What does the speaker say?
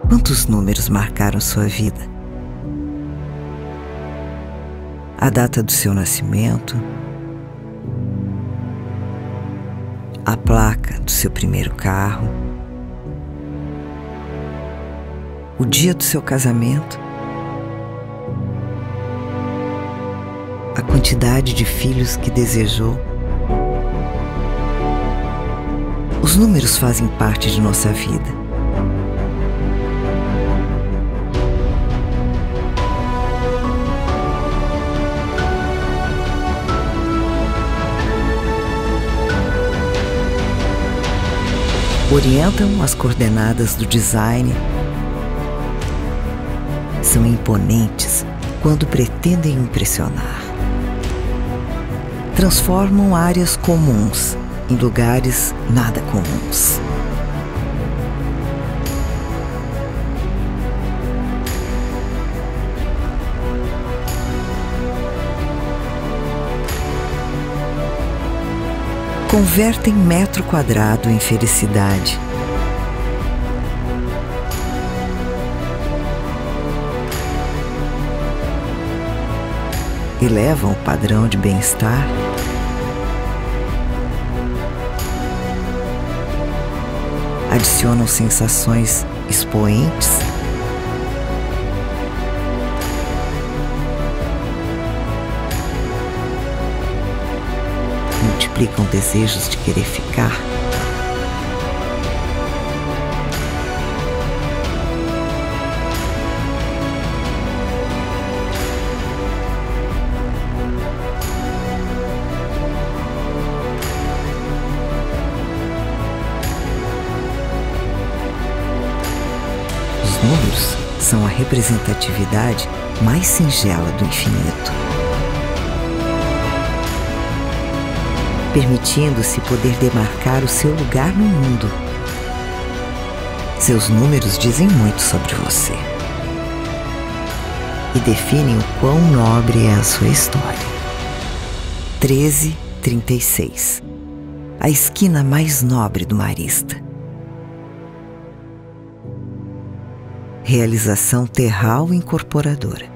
Quantos números marcaram sua vida? A data do seu nascimento, a placa do seu primeiro carro, o dia do seu casamento, a quantidade de filhos que desejou. Os números fazem parte de nossa vida. Orientam as coordenadas do design, são imponentes quando pretendem impressionar. Transformam áreas comuns em lugares nada comuns. Convertem metro quadrado em felicidade. Elevam o padrão de bem-estar. Adicionam sensações expoentes. Multiplicam desejos de querer ficar. Os números são a representatividade mais singela do infinito, permitindo-se poder demarcar o seu lugar no mundo. Seus números dizem muito sobre você e definem o quão nobre é a sua história. 1336, a esquina mais nobre do Marista. Realização Terral Incorporadora.